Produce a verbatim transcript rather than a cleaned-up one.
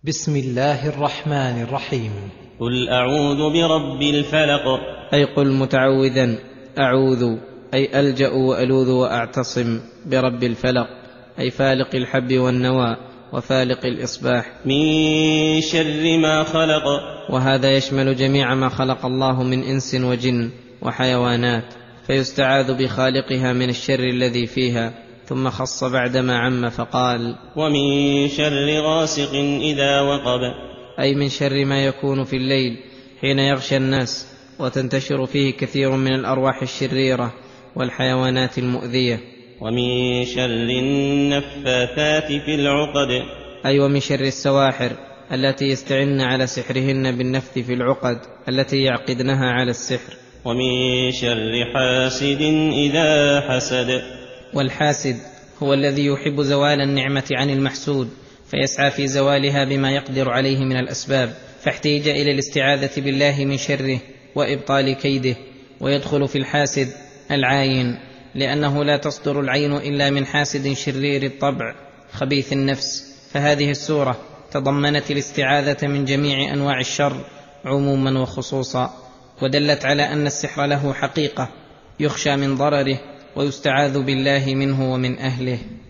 بسم الله الرحمن الرحيم. قل أعوذ برب الفلق. أي قل متعوذا أعوذ، أي ألجأ وألوذ وأعتصم برب الفلق، أي فالق الحب والنوى وفالق الإصباح، من شر ما خلق. وهذا يشمل جميع ما خلق الله من إنس وجن وحيوانات، فيستعاذ بخالقها من الشر الذي فيها، ثم خص بعدما عم فقال: ومن شر غاسق إذا وقب. أي من شر ما يكون في الليل حين يغشى الناس وتنتشر فيه كثير من الأرواح الشريرة والحيوانات المؤذية. ومن شر النفاثات في العقد. أي ومن شر السواحر التي يستعن على سحرهن بالنفث في العقد التي يعقدنها على السحر. ومن شر حاسد إذا حسد. والحاسد هو الذي يحب زوال النعمة عن المحسود، فيسعى في زوالها بما يقدر عليه من الأسباب، فاحتيج إلى الاستعاذة بالله من شره وإبطال كيده. ويدخل في الحاسد العاين، لأنه لا تصدر العين إلا من حاسد شرير الطبع خبيث النفس. فهذه السورة تضمنت الاستعاذة من جميع أنواع الشر عموما وخصوصا، ودلت على أن السحر له حقيقة يخشى من ضرره ويستعاذ بالله منه ومن أهله.